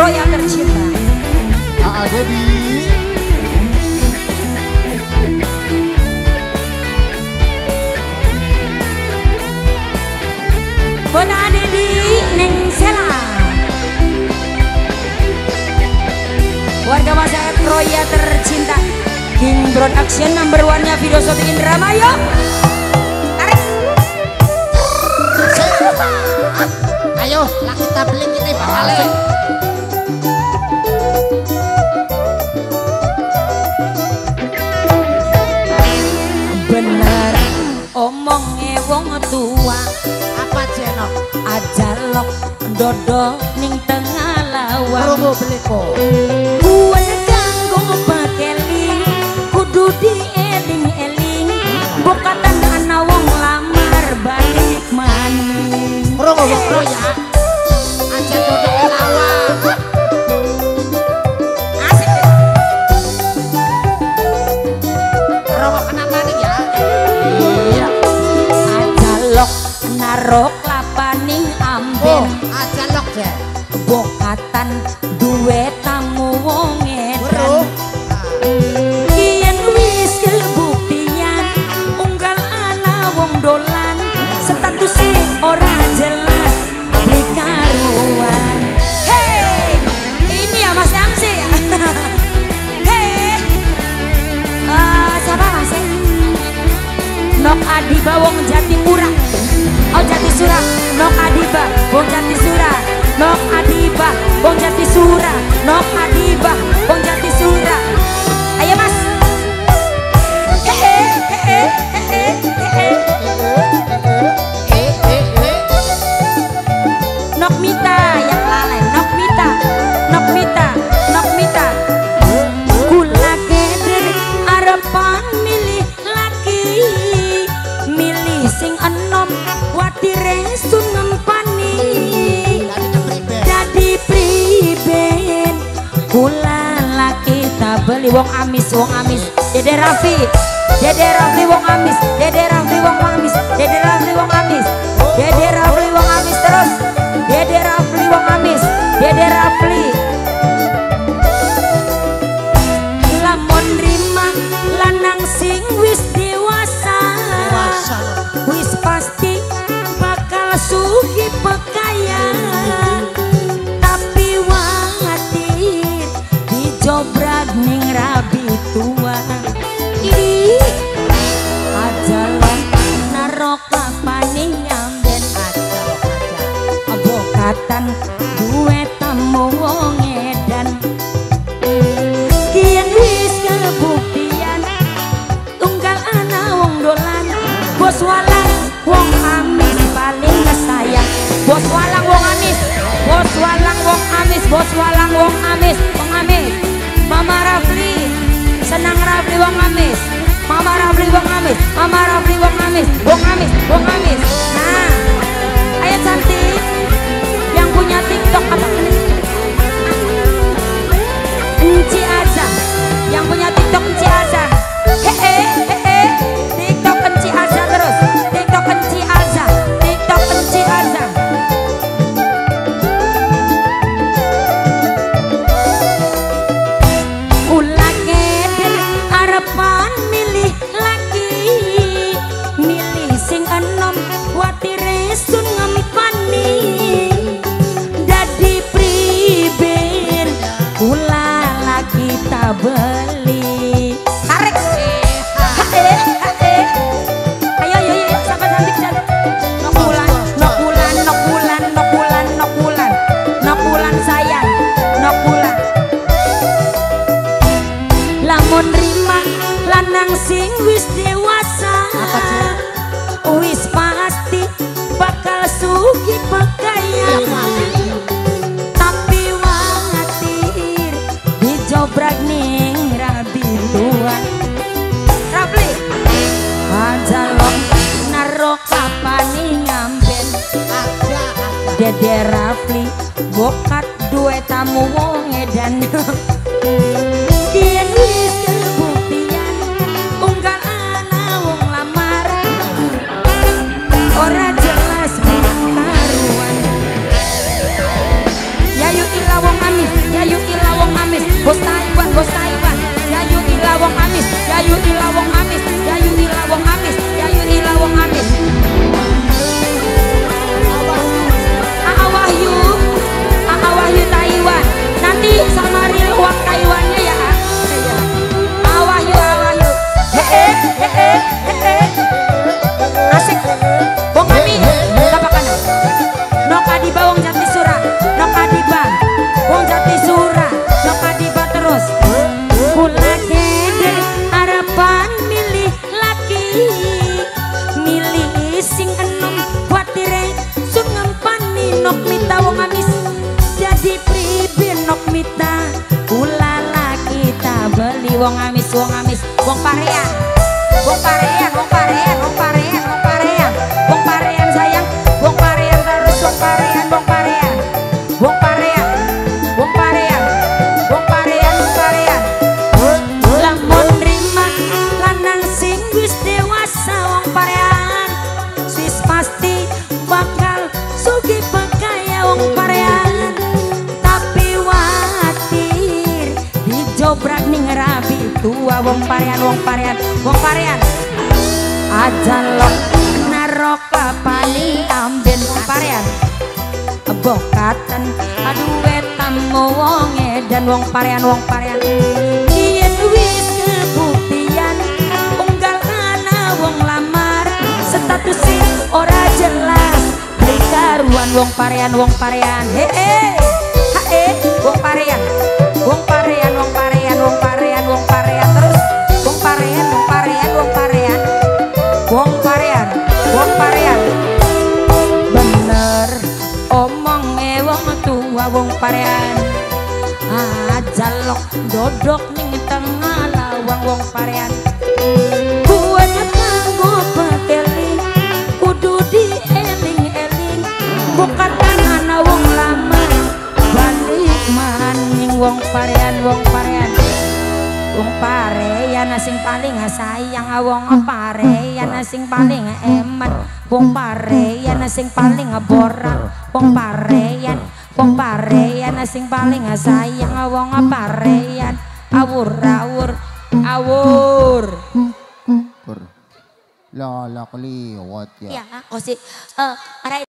Troya tercinta. Dedi. Bona Dedi Neng Sela. Warga masyarakat Troya tercinta. King Production number one-nya video syuting Indramayu. Tarik. Ayo, lah kita beli kita bakal. Bener omongnya wong tua. Apa jenok? Ajalok dodo ning tengah lawang. Rogo beliko. Kuwe kanggo pakeling kudu dieling-eling. Bukatan ana wong lamar balik maning. Rogo wong ya. Aja dodo lawang. Asik deh. Rogo kena maning ya. Iya. Ajalok narok lapaning amben. Ajalok deh. Bokatan duwe tamu wong Bro. edan. Kiyen wis kebuktian unggal ana wong dolan statusé ora jelas dikaruan. Hey, ini ya Mas Amsi ya. Hey, siapa Mas? Nok Adiba wong Jatipura. Oh Jatisura, Nok Adiba wong Jatisura. Nok Adiba wong Jatisura. Nok Adiba wong Jatisura. Ayo Mas. Nok Mita yang lalai. Nok Mita. Nok Mita. Nok Mita. Kula keder arepan milih laki. Milih sing enom watire sun ngempani. Jadi priben kula laki tak beli wong amis. Dede Raffi wong amis. Dede Raffi wong amis. Dede Raffi wong amis. Dede Raffi wong amis terus. Dede Raffi wong amis. Dede Raffi lamun rima lanang sing wis dewasa. Wis pasti bakal sugi pekayan. Tapi watir dijobrak ning rabi tua. Ih, ajalah narok lapaning amben ajalok aja. Bokatan duwe tamu wong edan. Kian wis kebuktian tunggal ana wong dolan. Bos walang wong amis paling kesayang. Bos walang wong amis. Bos walang wong amis. Bos walang wong amis. Wong amis. Mama Rafli senang Rafli wong amis. Mama Rafli wong amis. Mama Rafli wong amis. Wong amis. Wong amis. Nah, ayo cantik yang punya TikTok apa? Enci Azam. Yang punya TikTok Enci Azam. TikTok Enci Azam terus. TikTok Enci Azam. TikTok Enci Azam. Kula keder arepan milih laki. Milih sing enom watire sun ngempani. Dadi priben kula lagi tak beli. Tarik. Ayo sahabat cantik cantik. Nok bulan sayang. Nok bulan. Lamun rima lanang sing wis dewasa. Wis pasti bakal sugi pekayan. Tapi watir dijobrak ning rabi tuan. Rafli ajalok narok kapaning amben. Dede Rafli bokat duwe tamu wong edan. Kian wis kebuktian unggal ana wong lamar. Ora jelas karuan. Yayu ira wong amis. sing enom kuatire sun ngempani nok mita wong amis jadi pribin nok mita ulala kita beli wong amis wong parean wong parean wong parean wong parean wong parean wong parean sayang wong parean terus wong parean wong parean wong parean wong parean wong parean wong parean lamun rima lanang sing wis dewasa wong parean sis pasti bakal sugih pakaya wong parean tapi watir dijobrak ning rabi tua wong parean wong parean wong parean aja lok narok paling amben wong parean bokatan aduh wetan wong edan wong parean yen wis kebuktian unggal ana wong lamar status sing ora jelas karuan wong parean he wong parean wong parean wong parean wong parean wong parean terus wong parean wong parean wong parean wong parean wong parean bener omong wong tua wong parean jalok dodok ning tengah lawang wong parean buahnya kanggo peteli kudu dieling-eling bukan ana wong lama balik maning wong parean wong parean wong parean sing paling sayang wong parean sing paling eman wong parean sing paling borak wong parean sing paling sayang wong parean awur La kaliwat ya. ya kok sih